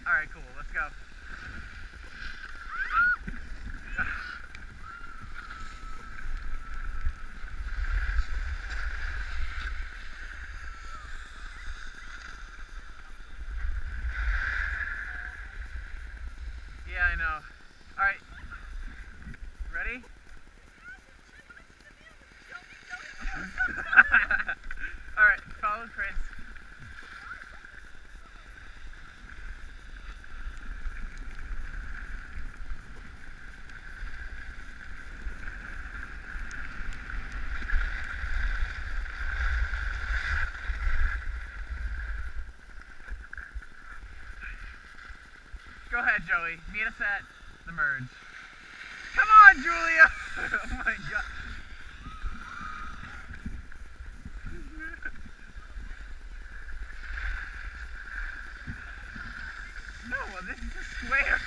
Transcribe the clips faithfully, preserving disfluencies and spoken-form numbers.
Alright, cool. Let's go. Yeah, I know. Alright. Ready? Alright, follow Chris. Go ahead, Joey. Meet us at the merge. Come on, Julia! Oh my god. No, this is a square.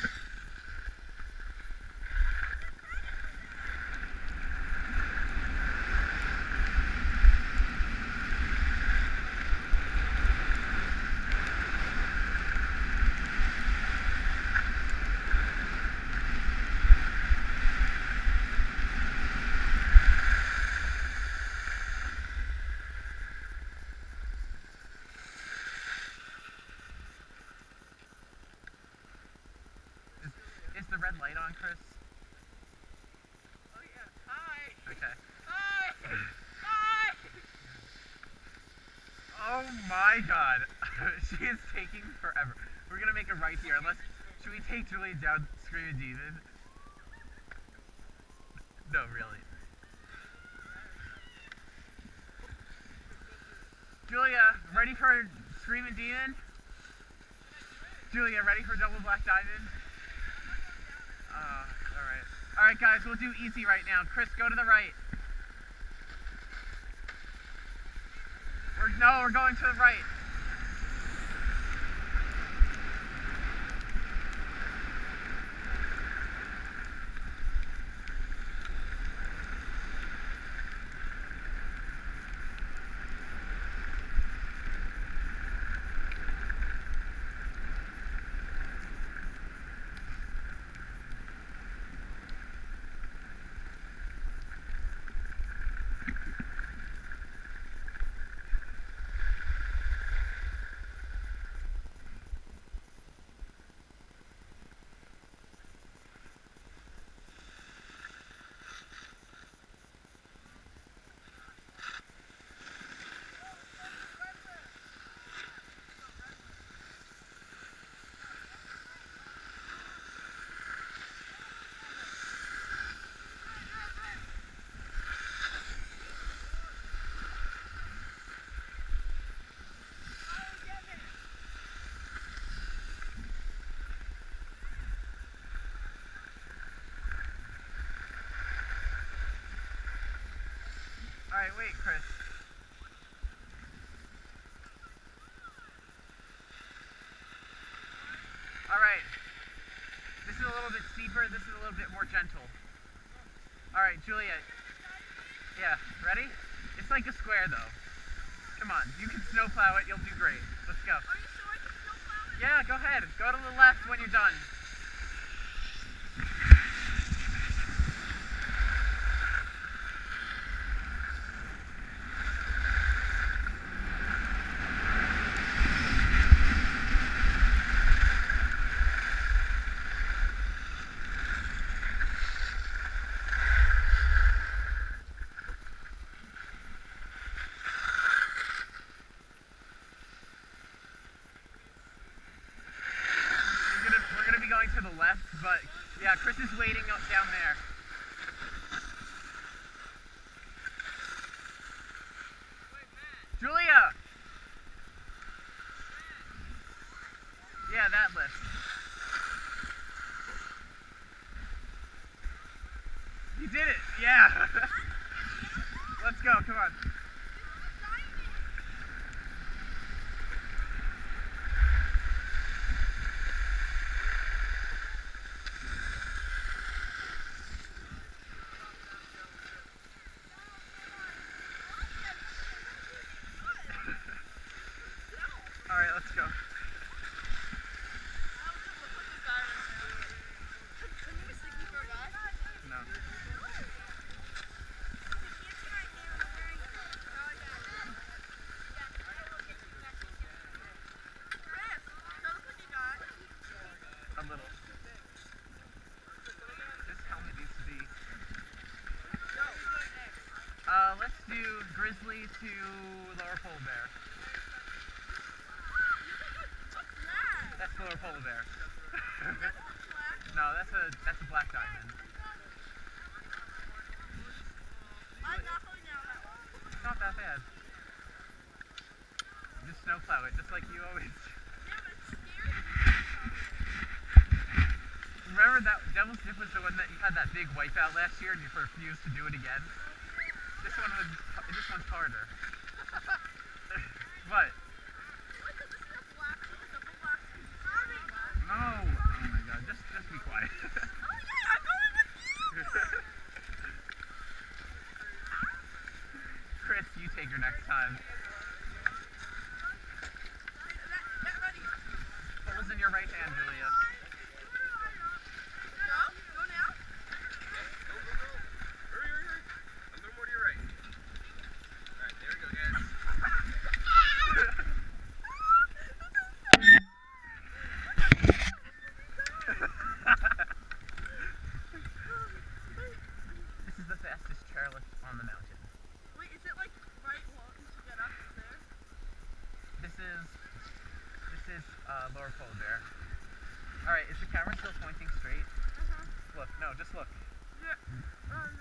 Is the red light on, Chris? Oh yeah. Hi. Okay. Hi. Hi. Oh my god. She is taking forever. We're gonna make it right here. Unless, should we take Julia down Screaming Demon? No, really. Julia, ready for Screaming Demon? Julia, ready for Double Black Diamond? Uh, alright. Alright guys, we'll do easy right now. Chris, go to the right. We're, no, we're going to the right. Alright, wait, Chris. Alright. This is a little bit steeper, this is a little bit more gentle. Alright, Julia. Yeah, ready? It's like a square, though. Come on, you can snowplow it, you'll do great. Let's go. Are you sure I can snowplow it? Yeah, go ahead. Go to the left when you're done. Going to the left, but yeah, Chris is waiting up down there. Julia! Yeah, that lift. You did it! Yeah! Let's go, come on. Alright, let's go. grizzly to lower polar bear. That's lower polar bear. No, that's a that's a black diamond. I'm not going down that one. It's not that bad. Just snowplow it, just like you always do. Yeah, but it's scary. Remember that Devil's Dip was the one that you had that big wipeout last year and you refused to do it again? This one was, this one's harder. What? Look, this is a black, double black. No! Oh my god, just, just be quiet. Oh yeah, I'm going with you! Chris, you take your next time. Get ready. What was in your right hand, Julia? Go? Go now? Go, go, go. Hurry, hurry, hurry. A little more to your right. Alright, there we go, guys. This is the fastest chairlift on the mountain. Wait, is it like right long to get up there? This is, this is uh, lower polar bear. Alright, is the camera still pointing straight? Uh-huh. Look, no, just look. Yeah. Um,